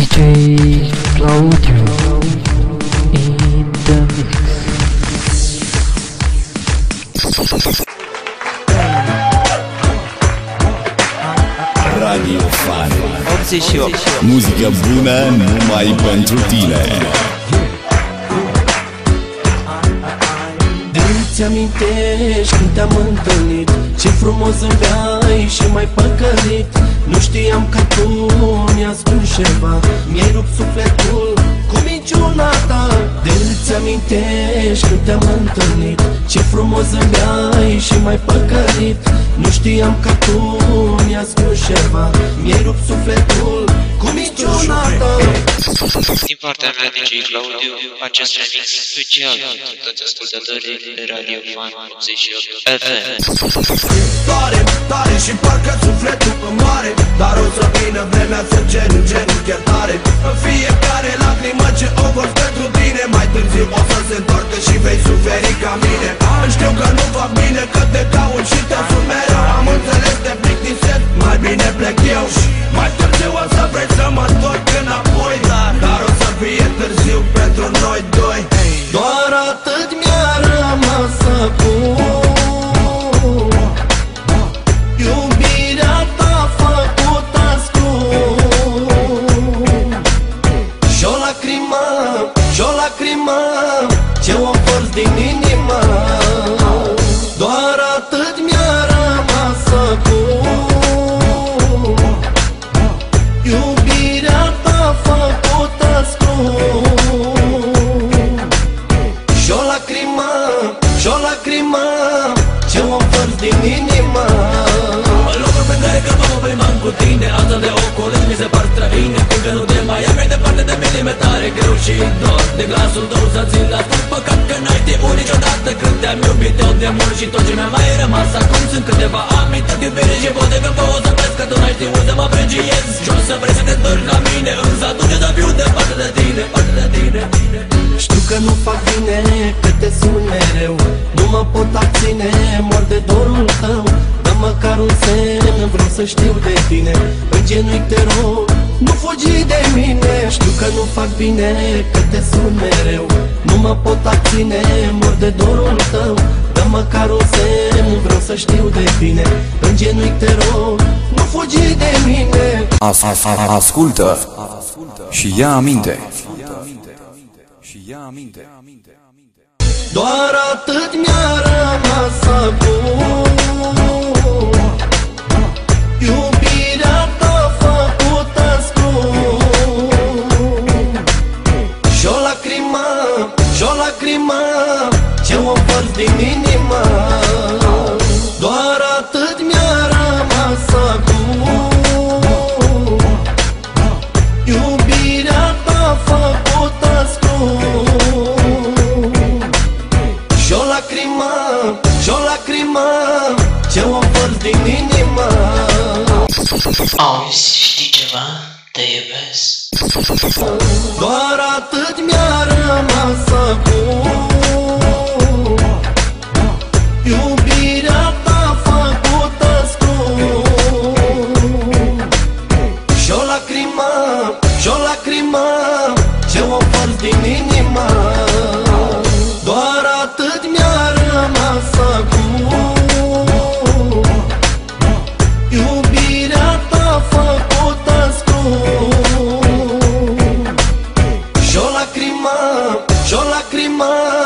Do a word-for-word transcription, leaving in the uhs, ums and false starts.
J Claudio in the mix. Radio Fan optzeci și opt. Muzică bună numai pentru tine. Îți amintești când te-am întâlnit, ce frumos zâmbeai și m-ai păcălit. Nu știam că tu mi-ai spus ceva, mi-ai rupt sufletul cu minciuna ta. Îți amintești când te-am întâlnit, ce frumos zâmbeai și m-ai păcălit. Nu știam că tu mi-ai spus ceva, mi-ai rupt sufletul cu minciuna ta. Din partea mea, D J Claudio, acest remix special pentru toți ascultătorii de Radio Fan optzeci și opt F M. Tare, tare și parcă sufletul îmi moare, dar o să vină vremea să cer în genunchi iertare. În fiecare lacrimă ce o gos pentru tine, mai târziu o să se întoarcă și vei suferi ca mine. Știu că nu fac bine, că te caut și te sun mereu. Am înțeles, te plictisesc, mai bine plec eu. Mai târziu o să vrei să mă întorc înapoi, dar, dar o să fie târziu pentru noi doi. Doar atât mi-a rămas acum, iubirea ta făcut ascult. Și-o lacrimă, și-o lacrimă, ce-o forț din inimă. Doar atât mi-a rămas acum, iubirea ta făcut ascult. Și-o lacrimă, și-o lacrimă, ce-o forț din inimă. În locul pe care că mă plimbam cu tine, asta de ocolezi mi se par străine. Încă nu te mai am, mai departe de mine, tare greu și dor de glasul tău să țin la spus. Păcat că n-ai știut niciodată cât te-am iubit eu de mult. Și tot ce mi-a mai rămas acum sunt câteva amintiri de iubire. Și poate că pot să vezi că tu n-ai știut să mă apreciezi. Și o să vrei să te întorci la mine, însă atunci să fiu departe de tine, departe de tine. Știu că nu fac bine, că te sun mereu, nu mă pot abține, mor de dorul tău. Dă măcar un semn, vreau să știu de tine. În genunchi te rog, nu fugi de mine. Știu că nu fac bine, că te sun mereu, nu mă pot abține, mor de dorul tău. Dă măcar un semn, vreau să știu de tine. În genunchi te rog, nu fugi de mine. As, as, ascultă și ia aminte. Și ia aminte. Doar atât mi-a rămas acum, iubirea ta făcut ascult. Și-o lacrimă, și-o lacrimă, ce-o forț din inimă. Doar atât mi-a rămas acum, iubirea ta făcut ascult. Și-o lacrimă, și-o lacrimă, ce-o forț din inimă. Auzi, știi ceva? Te iubesc. Doar atât mi-a rămas acum, iubirea ta făcut ascult. Și-o lacrimă, și-o lacrimă, ce-o forț din inimă. Doar atât mi-a rămas acum, iubirea ta făcut ascult. Și-o lacrimă, și-o lacrimă,